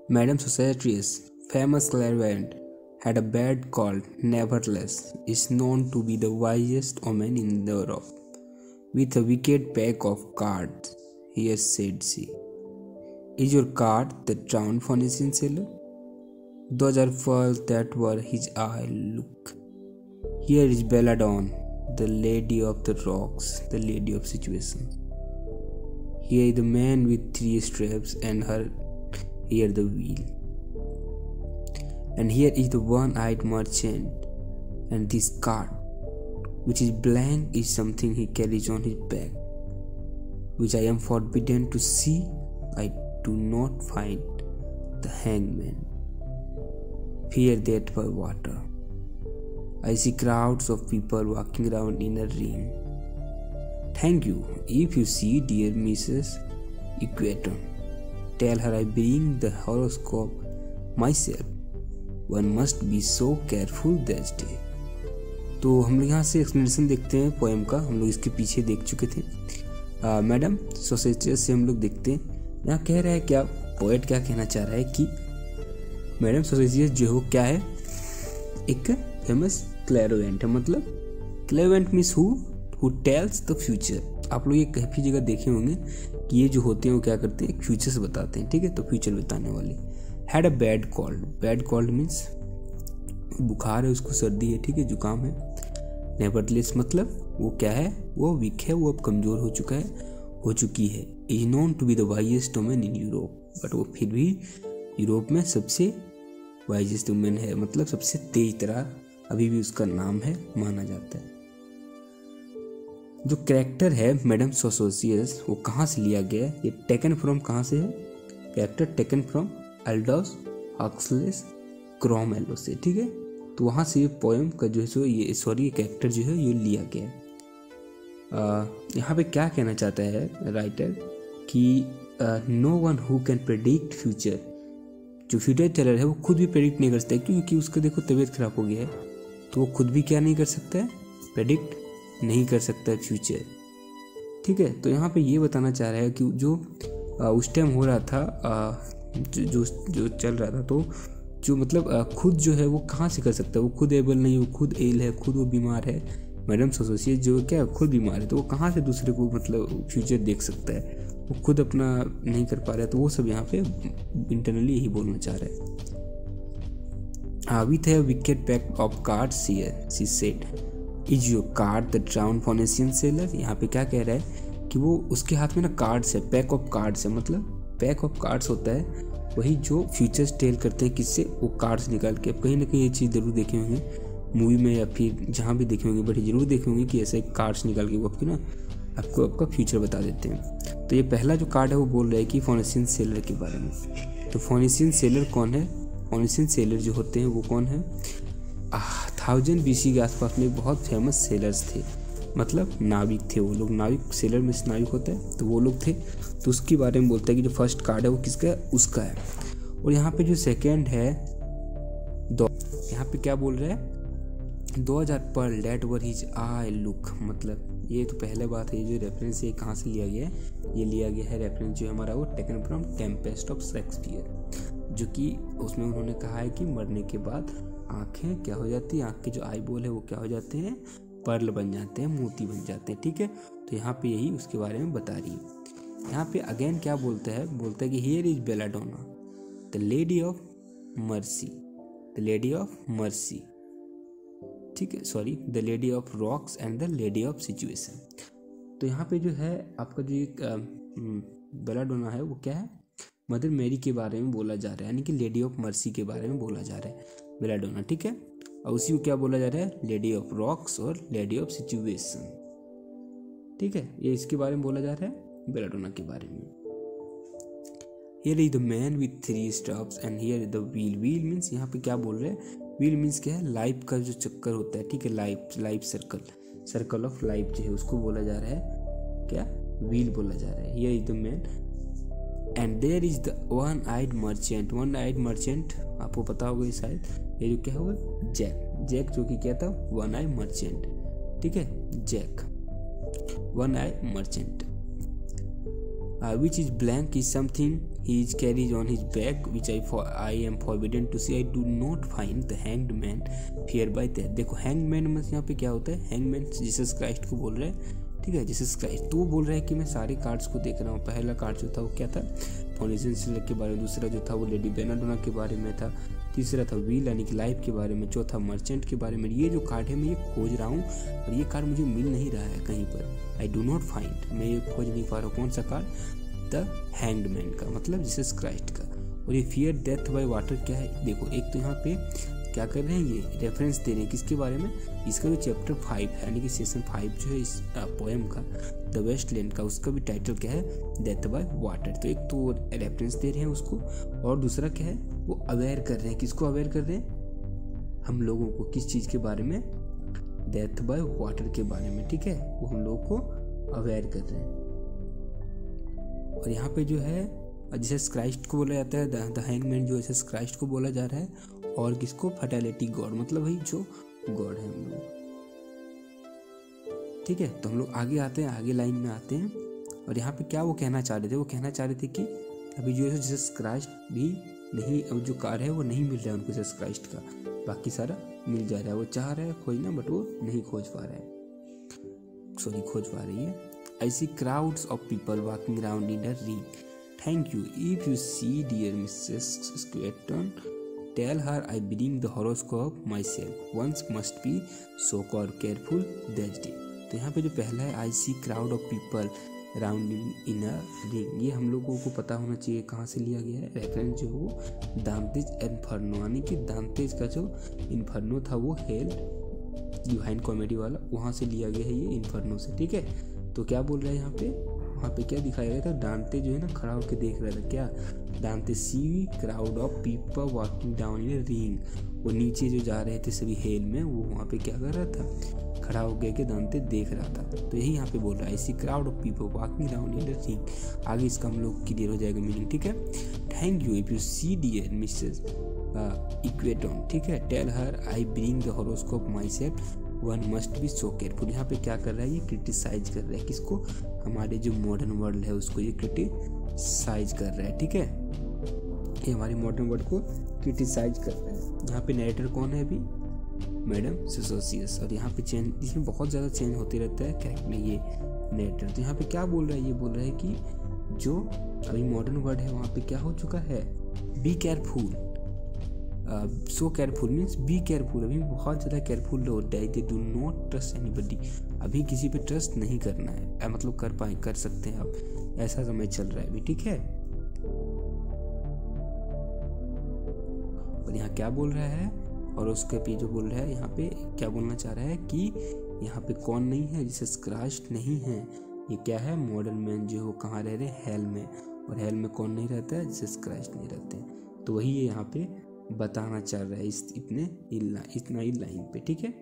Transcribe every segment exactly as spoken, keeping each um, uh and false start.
Madame Sosostris, famous clairvoyant, had a bird called Nevertheless, is known to be the wisest woman in Europe. With a wicked pack of cards, here said she, "Is your card the drowned Phoenician sailor? Those are pearls that were his eye look. Here is Belladonna, the lady of the rocks, the lady of situations. Here is the man with three straps and her here the wheel. And here is the one-eyed merchant, and this card, which is blank, is something he carries on his back, which I am forbidden to see. I do not find the hangman. Fear that by water. I see crowds of people walking around in a ring. Thank you. If you see dear Missus Equator, tell her I bring the horoscope myself. One must be so careful this day." तो हम लोग यहाँ से explanation देखते हैं poem का। हम लोग इसके पीछे देख चुके थे। मैडम सोसेस्ट्रियस से हम लोग देखते हैं यहाँ कह रहा है क्या, पोएट क्या कहना चाह रहा है कि मैडम सोसेस्ट्रियस जो है क्या है, एक फेमस क्लैरोवेंट है। मतलब clairvoyant means who who tells the future. आप लोग ये काफ़ी जगह देखे होंगे कि ये जो होते हैं वो क्या करते हैं, फ्यूचर्स बताते हैं। ठीक है, तो फ्यूचर बताने वाले। Had a bad cold, bad cold means बुखार है, उसको सर्दी है, ठीक है, जुकाम है। नेवरदलेस मतलब वो क्या है, वो वीक है, वो अब कमज़ोर हो चुका है, हो चुकी है। Is known to be the wisest women in Europe, but वो फिर भी यूरोप में सबसे वाइजेस्ट वुमेन है, मतलब सबसे तेज तरह अभी भी उसका नाम है, माना जाता है। जो कैरेक्टर है मैडम सोसोसियस वो कहाँ से लिया गया है, ये टेकन फ्रॉम कहाँ से है, character taken from Aldous Huxley's Crome Yellow से। ठीक है, तो वहाँ से ये पोएम का जो है सो ये सॉरी ये कैरेक्टर जो है ये लिया गया है। यहाँ पे क्या कहना चाहता है राइटर कि no one who can predict future. जो फ्यूचर टेलर है वो खुद भी प्रेडिक्ट नहीं कर सकता, क्योंकि उसका देखो तबीयत खराब हो गया है, तो वो खुद भी क्या नहीं कर सकता है, प्रेडिक्ट नहीं कर सकता है फ्यूचर। ठीक है, तो यहाँ पे ये बताना चाह रहा है कि जो आ, उस टाइम हो रहा था, आ, जो, जो जो चल रहा था, तो जो मतलब आ, खुद जो है वो कहाँ से कर सकता है, वो खुद एबल नहीं, वो खुद एल है, खुद वो बीमार है। मैडम सोसोसियस जो क्या खुद बीमार है, तो वो कहाँ से दूसरे को मतलब फ्यूचर देख सकता है, वो खुद अपना नहीं कर पा रहा है। तो वो सब यहाँ पे इंटरनली यही बोलना चाह रहा है। विथ है wicked pack of cards here she said, is your card the drowned Phoenician sailor. यहाँ पे क्या कह रहा है कि वो उसके हाथ में ना कार्ड्स है, पैक ऑफ कार्ड्स है। मतलब पैक ऑफ कार्ड्स होता है वही जो फ्यूचर्स टेल करते हैं, किससे, वो कार्ड्स निकाल के। अब कहीं ना कहीं ये चीज़ जरूर देखे होंगे मूवी में या फिर जहाँ भी देखे होंगे, बट जरूर देखे होंगे कि ऐसे कार्ड्स निकाल के वो आपकी ना आपको आपका फ्यूचर बता देते हैं। तो ये पहला जो कार्ड है वो बोल रहा है कि फोनेशियन सेलर के बारे में। तो फोनेशियन सेलर कौन है, फोनेशियन सेलर जो होते हैं वो कौन है, थाउजेंड बीसी के आसपास में बहुत फेमस सेलर्स थे, मतलब नाविक थे वो लोग। नाविक सेलर में नाविक होता है, तो वो लोग थे। तो उसके बारे में बोलता है कि जो फर्स्ट कार्ड है वो किसका है, उसका है। और यहाँ पे जो सेकेंड है दो, यहाँ पे क्या बोल रहा है, दो हजार pearl that were his eye look. मतलब ये तो पहले बात है, ये जो रेफरेंस ये कहाँ से लिया गया है, ये लिया गया है रेफरेंस जो हमारा वो taken from Tempest of Shakespeare, जो कि उसमें उन्होंने कहा है कि मरने के बाद आंखें क्या हो जाती है, आंख के जो आई बॉल है वो क्या हो जाते हैं, पर्ल बन जाते हैं, मोती बन जाते हैं। ठीक है, तो यहाँ पे यही उसके बारे में बता रही है। यहाँ पे अगेन क्या बोलता है, बोलता है कि here is Belladonna the lady of mercy, the lady of mercy. ठीक है, sorry the lady of rocks and the lady of situation. तो यहाँ पे जो है आपका जो एक बेलाडोना है वो क्या है, मदर मेरी के बारे में बोला जा रहा है, यानी कि लेडी ऑफ मर्सी के बारे में बोला जा रहा है बेलाडोना। ठीक है, और उसी को क्या बोला जा रहा है, लेडी ऑफ रॉक्स और लेडी ऑफ सिचुएशन। ठीक है, ये इसके बारे में बोला जा रहा है बेलाडोना के बारे में। Here is the man with three stops and here is the wheel. Wheel means यहाँ पे क्या बोल रहे हैं, व्हील मीन्स क्या है, लाइफ का जो चक्कर होता है। ठीक है, life life circle, circle of life जो है उसको बोला जा रहा है क्या, व्हील बोला जा रहा है। Here is the man and there is the one eyed merchant. One eyed merchant आपको पता होगा शायद, ये जो क्या होगा, जैक। जैक जो कि क्या था, वन आई मर्चेंट। ठीक है, jack one eye merchant. Which is blank is something he is carries on his back which I for I am forbidden to see. I do not find the hanged man fear by death. देखो hanged man मतलब यहाँ पे क्या होता है, hanged man Jesus Christ को बोल रहा है, ठीक है, जीसस क्राइस्ट। तो वो बोल रहा है कि मैं सारे कार्ड्स को देख रहा हूँ। पहला कार्ड जो था वो क्या था, फाउंडेशन सिलर के बारे में, दूसरा जो था वो लेडी बेनाडोना के बारे में था, तीसरा था व्हील यानी कि लाइफ के बारे में, चौथा मर्चेंट के बारे में। ये जो कार्ड है मैं ये खोज रहा हूँ और ये कार्ड मुझे मिल नहीं रहा है कहीं पर। आई डू नॉट फाइंड, मैं ये खोज नहीं पा रहा हूँ। कौन सा कार्ड, द हैंग्ड मैन का, मतलब जीसस क्राइस्ट का। और ये फियर डेथ बाय वाटर क्या है, देखो एक तो यहाँ पे क्या कर रहे हैं, ये रेफरेंस दे रहे हैं किसके बारे में, इसका जो चैप्टर फाइव है यानी कि सेशन फाइव जो है इस पोएम का द वेस्टलैंड का, उसका भी टाइटल क्या है, डेथ बाय वाटर। तो एक तो रेफरेंस दे रहे हैं उसको, और दूसरा क्या है, वो अवेयर कर रहे हैं। किसको अवेयर कर रहे हैं, हम लोगों को, किस चीज़ के बारे में, डेथ बाय वाटर के बारे में, ठीक है, वो हम लोगों को अवेयर कर रहे हैं। और यहाँ पे जो है जीसस क्राइस्ट को बोला जाता है, द हैंगमैन जो जीसस क्राइस्ट को बोला जा रहा है, और किसको, फर्टिलिटी गॉड, मतलब भाई जो गॉड है हम लोग, ठीक है। तो हम लोग आगे आते हैं, आगे लाइन में आते हैं, और यहाँ पे क्या वो कहना चाह रहे थे, वो कहना चाह रहे थे कि अभी जो है जीसस क्राइस्ट भी नहीं, अब जो कार है वो नहीं मिल रहा है उनको जीसस क्राइस्ट का, बाकी सारा मिल जा रहा है। वो चाह रहा है खोजना बट वो नहीं खोज पा रहा है, सॉरी खोज पा रही है। I see crowds of people walking around in a ring. Thank you. If you see dear Missus Squareton, tell her I bring the horoscope myself. Once must be so called careful that day. तो यहाँ पे जो पहला है I see crowd of people around in a ring, ये हम लोगों को पता होना चाहिए कहाँ से लिया गया है। रेफरेंस जो वो दांतेज इन्फर्नो, यानी कि दांतेज का जो इन्फर्नो था वो हेल डिवाइन कॉमेडी वाला, वहाँ से लिया गया है ये इन्फर्नो से, ठीक है। तो क्या बोल रहा है यहाँ पे, वहाँ पे क्या दिखाया गया था, दांते जो है ना खड़ा होकर देख रहा था, क्या, Dante see crowd of people walking down in a ring, वो नीचे जो जा रहे थे सभी हेल में, वो वहाँ पे क्या कर रहा था, खड़ा हो गया के दांते देख रहा था। तो यही यहाँ पे बोल रहा है, see crowd of people walking down in a ring. आगे इसका हम लोग क्लियर हो जाएगा मीनिंग, ठीक है। Thank you if you see dear Mrs Equitone, ठीक है, tell her I bring the horoscope myself, one must be so careful. यहाँ पे क्या कर रहा है, ये क्रिटिसाइज कर रहा है किसको, हमारे जो मॉडर्न वर्ल्ड है उसको ये क्रिटिसाइज कर रहा है, ठीक है, ये हमारे मॉडर्न वर्ल्ड को क्रिटिसाइज कर रहा है। यहाँ पे नरेटर कौन है अभी, मैडम सिसोसियस। और यहाँ पे चेंज, इसमें बहुत ज़्यादा चेंज होते रहता है कैरेक्टर में ये नरेटर। तो यहाँ पे क्या बोल रहा है, ये बोल रहा है कि जो अभी मॉडर्न वर्ल्ड है वहाँ पे क्या हो चुका है, be careful, so careful means be careful, अभी बहुत ज़्यादा केयरफुल रहो, they do not trust anybody, अभी किसी पे ट्रस्ट नहीं करना है, मतलब कर पाए कर सकते हैं अब, ऐसा समय चल रहा है अभी, ठीक है। और यहाँ क्या बोल रहा है, और उसके पे जो बोल रहा है यहाँ पे क्या बोलना चाह रहा है कि यहाँ पे कौन नहीं है, जीसस क्राइस्ट नहीं है, ये क्या है, मॉडर्न मैन जो है वो कहाँ रह रहे हैं, हेल में, और हेल में कौन नहीं रहता है, जीसस क्राइस्ट नहीं रहते हैं। तो वही ये यहाँ पे बताना चाह रहा है इस इतने इतना ही लाइन पे, ठीक है।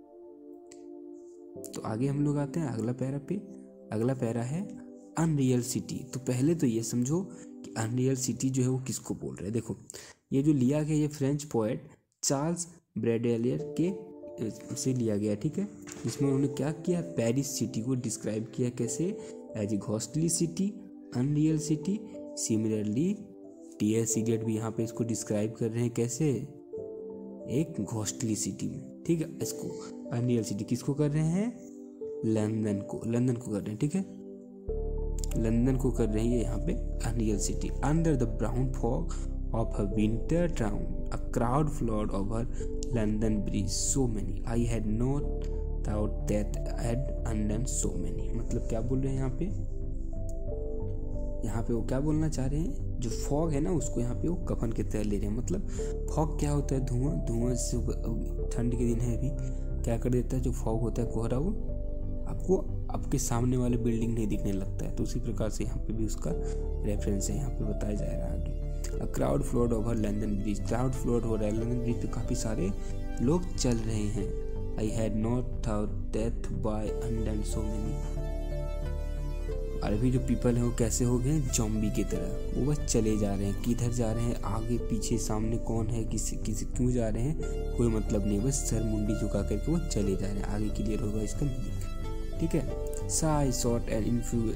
तो आगे हम लोग आते हैं अगला पैरा पे। अगला पैरा है अनरियल सिटी। तो पहले तो ये समझो कि अनरियल सिटी जो है वो किसको बोल रहे हैं। देखो ये जो लिया गया ये फ्रेंच पोएट चार्ल्स ब्रैडेलियर के से लिया गया, ठीक है। इसमें उन्होंने क्या किया, पेरिस सिटी को डिस्क्राइब किया कैसे, as a ghostly city, unreal city. Similarly T S Eliot भी यहाँ पे इसको डिस्क्राइब कर रहे हैं कैसे, एक घोस्टली सिटी में, ठीक है। इसको अनरियल सिटी किसको कर रहे हैं, लंदन को, लंदन को कर रहे हैं, ठीक है, लंदन को कर रहे हैं यहाँ पे unreal city. Under the brown fog of a winter town a crowd flowed over London bridge so many I had not thought that I had undone so many. मतलब क्या बोल रहे हैं यहाँ पे, यहाँ पे वो क्या बोलना चाह रहे हैं, जो फॉग है ना उसको यहाँ पे वो कफन के तरह ले रहे हैं। मतलब फॉग क्या होता है, धुआं, धुआं से ठंड के दिन है अभी क्या कर देता है, जो फॉग होता है कोहरा, वो आपको आपके सामने वाले बिल्डिंग नहीं दिखने लगता है। तो उसी प्रकार से यहाँ पे भी उसका रेफरेंस है, यहाँ पे बताया जा रहा है आगे। A crowd flowed over London bridge, crowd flowed हो रहा है लंदन ब्रिज पे, काफ़ी सारे लोग चल रहे हैं। I had not thought that by undone so many. और अभी जो पीपल हैं वो कैसे हो गए, जॉम्बी की तरह, वो बस चले जा रहे हैं, किधर जा रहे हैं, आगे पीछे सामने कौन है, किसी किसी क्यों जा रहे हैं, कोई मतलब नहीं, बस सर मुंडी झुका करके वो चले जा रहे हैं। आगे क्लियर होगा इसका मीनिंग, ठीक है। Sighs short and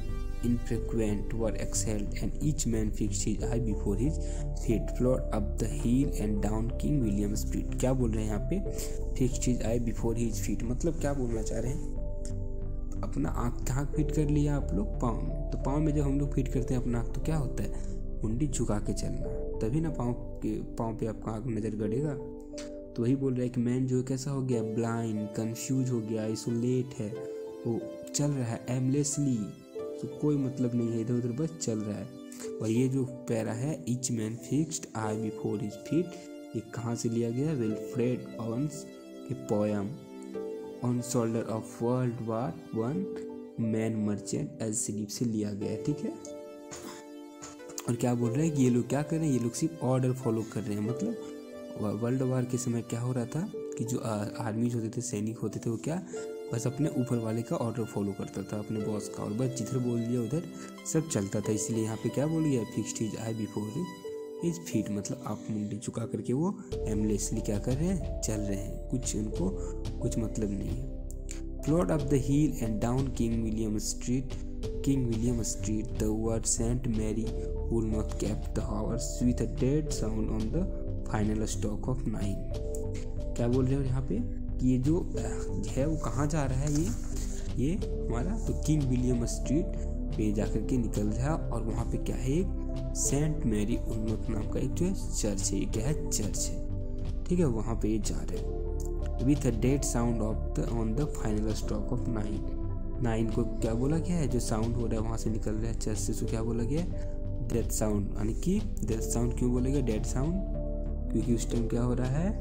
infrequent were exhaled, and each man fixed his eye before his feet. Float up the hill and down King William Street. क्या बोल रहे हैं यहाँ पे? Fixed his eye before his feet, मतलब क्या बोलना चाह रहे हैं? अपना आँख कहाँ फिट कर लिया आप लोग? पाँव में। तो पाँव में जब हम लोग फिट करते हैं अपना आँख तो क्या होता है? मुंडी झुका के चलना, तभी ना पाँव के पाँव पे आपका आँख नज़र गड़ेगा। तो वही बोल रहा है कि मैन जो कैसा हो गया? ब्लाइंड, कंफ्यूज हो गया, आइसोलेट है, वो चल रहा है एमलेसली, तो कोई मतलब नहीं है, इधर उधर बस चल रहा है। और ये जो पैरा है each man fixed eye before his feet, ये कहाँ से लिया गया? विल्फ्रेड ओवेंस के poem on soldier of world war one men marched asleep से लिया गया है। ठीक है, और क्या बोल रहे हैं कि ये लोग क्या कर रहे हैं? ये लोग सिर्फ ऑर्डर फॉलो कर रहे हैं। मतलब वर्ल्ड वार के समय क्या हो रहा था कि जो आर्मीज होते थे, सैनिक होते थे, वो क्या बस अपने ऊपर वाले का ऑर्डर फॉलो करता था, अपने बॉस का, और बस जिधर बोल दिया उधर सब चलता था। इसलिए यहाँ पे क्या बोल गया? Fixed his eye before his feet, मतलब आप मुंडी झुका करके वो एमलेसली क्या कर रहे हैं? चल रहे हैं, कुछ उनको कुछ मतलब नहीं है। Flowed up the hill and down King William Street King William Street the word Saint Mary would not kept the hours with a dead sound on the final stock of nine। क्या बोल रहे हो यहाँ पे कि ये जो है वो कहाँ जा रहा है? ये ये हमारा तो किंग विलियम स्ट्रीट पे जाकर के निकल रहा है, और वहाँ पे क्या है? एक सेंट मैरी उन्मत नाम का एक जो है चर्च है। ये क्या है? चर्च है। ठीक है, वहाँ पे ये जा रहे हैं with a dead sound of the on the final stroke of nine. Nine को क्या बोला गया है? जो साउंड हो रहा है वहाँ से निकल रहा है चर्च से, तो क्या बोला गया है? Dead sound. यानी कि डेड साउंड क्यों बोलेगा? डेड साउंड क्योंकि उस टाइम क्या हो रहा है?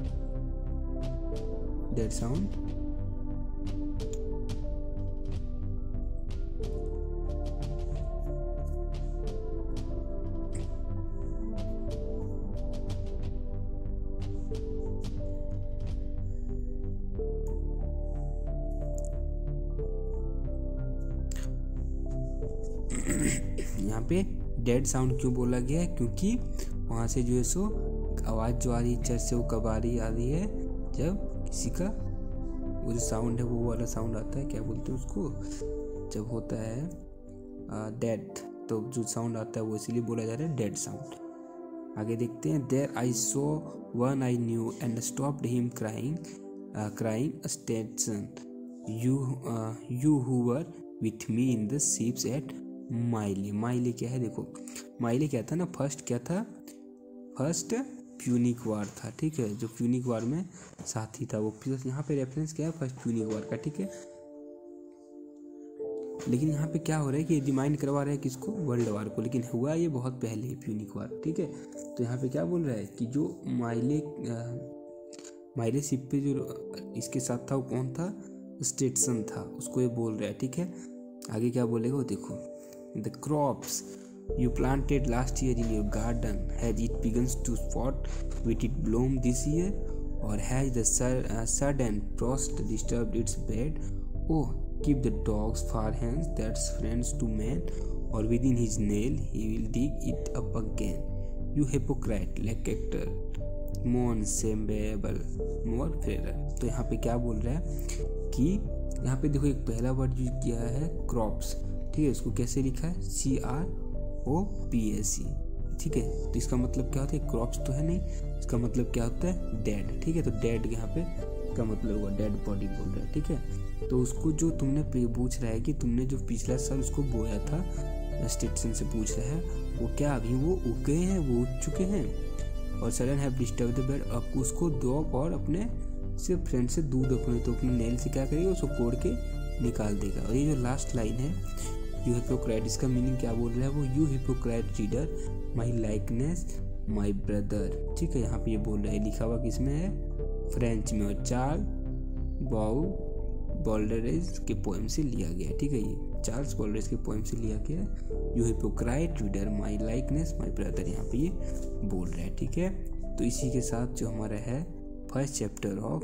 डेड साउंड यहाँ पे डेड साउंड क्यों बोला गया है? क्योंकि वहाँ से जो है सो आवाज़ जो आ रही है चर्च से, वो कब आ रही आ रही है? जब किसी का वो जो साउंड है वो वाला साउंड आता है, क्या बोलते हैं उसको? जब होता है डेथ, तो जो साउंड आता है वो इसीलिए बोला जा रहा है डेड साउंड। आगे देखते हैं। There I saw one I knew and stopped him crying crying Stetson you you who were with me in the ships at Mylae. Mylae क्या है? देखो माइले क्या था ना, फर्स्ट क्या था? फर्स्ट प्यूनिक वार था। ठीक है, जो प्यूनिक वार में साथी था वो। यहाँ पे रेफरेंस क्या है? फर्स्ट प्यूनिक वार का। ठीक है, लेकिन यहाँ पे क्या हो रहा है कि रिमाइंड करवा रहा है किसको? वर्ल्ड वार को, लेकिन हुआ ये बहुत पहले ही प्यूनिक वार। ठीक है, तो यहाँ पे क्या बोल रहा है कि जो माइले माइले शिप पे जो इसके साथ था वो कौन था? स्टेटसन था, उसको ये बोल रहा है। ठीक है, आगे क्या बोलेगा वो देखो। The crops you planted last year in your garden, has it begun to spot with it bloom this year, or has the uh, sudden frost disturbed its bed? Oh, keep the dogs far hence, that's friends to man, or within his nail he will dig it up again. You hypocrite, like actor, mourn semblable more fairer। तो यहाँ पे क्या बोल रहा है कि यहाँ पे देखो एक पहला वर्ड यूज किया है क्रॉप्स। ठीक है, इसको कैसे लिखा है? C R O P S C. ठीक है, तो इसका मतलब क्या होता है? क्रॉप्स तो है नहीं, इसका मतलब क्या होता है? डेड। ठीक है, तो डेड यहाँ पे का मतलब हुआ डेड बॉडी बोल रहा है। ठीक है, तो उसको जो तुमने पूछ रहा है कि तुमने जो पिछला साल उसको बोया था, स्टेटसन से पूछ रहा है, वो क्या अभी वो उग गए हैं? वो उग चुके हैं? और sudden have disturb the bed. अब उसको डॉग और अपने सिर्फ फ्रेंड से दूर रखना, तो अपने नेल से क्या करेगा? उसको कोड़ के निकाल देगा। और ये जो लास्ट लाइन है यू हिपोक्राइट, इसका मीनिंग क्या बोल रहा है वो? You hypocrite reader my likeness my brother. ठीक है, यहाँ पे ये बोल रहा है, लिखा हुआ किसमें है? फ्रेंच में, और चार्ल बाउ बॉल्डरेज के पोएम से लिया गया है। ठीक है, ये चार्ल्स बॉल्डरेज के पोएम से लिया गया है। You hypocrite reader my likeness my brother, यहाँ पे ये बोल रहा है। ठीक है, तो इसी के साथ जो हमारा है first chapter of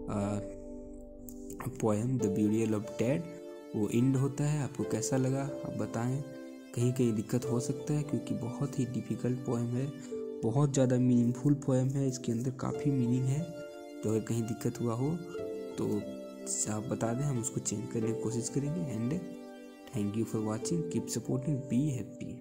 poem the burial of dead वो एंड होता है। आपको कैसा लगा आप बताएं। कहीं कहीं दिक्कत हो सकता है क्योंकि बहुत ही डिफ़िकल्ट पोएम है, बहुत ज़्यादा मीनिंगफुल पोएम है, इसके अंदर काफ़ी मीनिंग है। तो अगर कहीं दिक्कत हुआ हो तो आप बता दें, हम उसको चेंज करने की कोशिश करेंगे। And Thank you for watching. Keep supporting. Be happy.